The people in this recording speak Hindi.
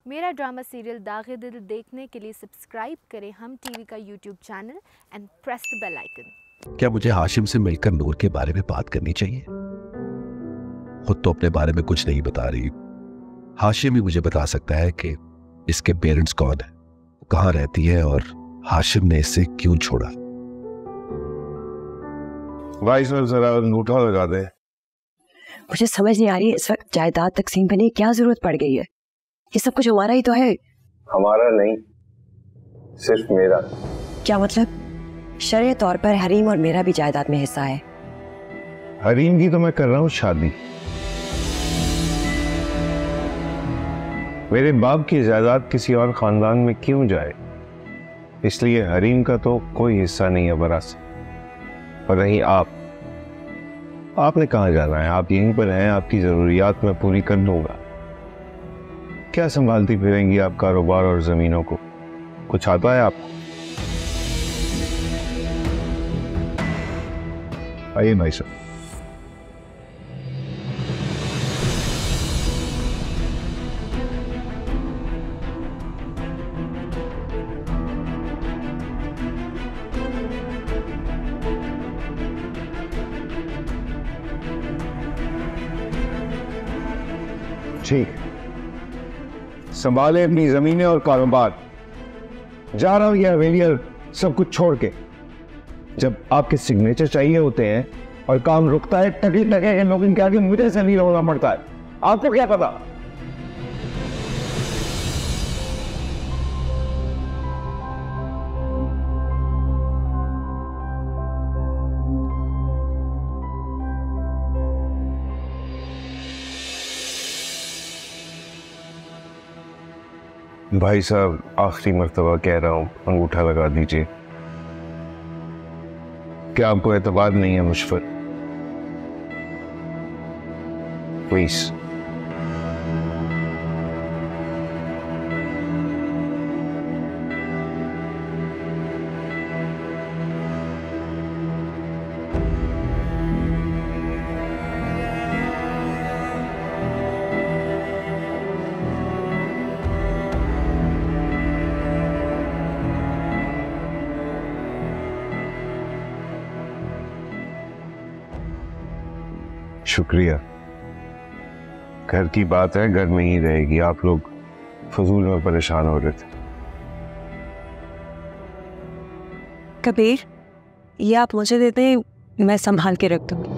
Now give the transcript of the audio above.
मेरा ड्रामा सीरियल दागे दिल देखने के लिए सब्सक्राइब करें हम टीवी का YouTube channel and press the bell icon. क्या मुझे हाशिम से मिलकर नूर के बारे में बात करनी चाहिए? खुद तो अपने बारे में कुछ नहीं बता रही। हाशिम ही मुझे बता सकता है कि इसके पेरेंट्स कौन है, कहाँ रहती है और हाशिम ने इसे क्यों छोड़ा। भाई साहब जरा अंगूठा लगा दे। मुझे समझ नहीं आ रही इस वक्त जायदाद तकसीम करने की क्या जरूरत पड़ गई है। ये सब कुछ हमारा ही तो है। हमारा नहीं, सिर्फ मेरा। क्या मतलब? शरई तौर पर हरीम और मेरा भी जायदाद में हिस्सा है। हरीम की तो मैं कर रहा हूँ शादी। मेरे बाप की जायदाद किसी और खानदान में क्यों जाए, इसलिए हरीम का तो कोई हिस्सा नहीं है वरासत। और रही आपने कहाँ जाना है? आप यहीं पर हैं, आपकी जरूरियात मैं पूरी कर दूंगा। क्या संभालती फिरेंगी आप कारोबार और जमीनों को? कुछ आता है आपको? आइए भाई साहब। ठीक, संभाले अपनी जमीनें और कारोबार। जा रहा हूं ये हवेलियां सब कुछ छोड़ के। जब आपके सिग्नेचर चाहिए होते हैं और काम रुकता है, टके टके इन लोगों के आगे मुझे से नहीं रोना पड़ता है। आपको क्या पता? भाई साहब आखिरी मर्तबा कह रहा हूं, अंगूठा लगा दीजिए। क्या आपको एतबार नहीं है मुझ पर? प्लीज। शुक्रिया। घर की बात है, घर में ही रहेगी। आप लोग फजूल में परेशान हो रहे थे। कबीर, ये आप मुझे देते हैं, मैं संभाल के रख दूंगी।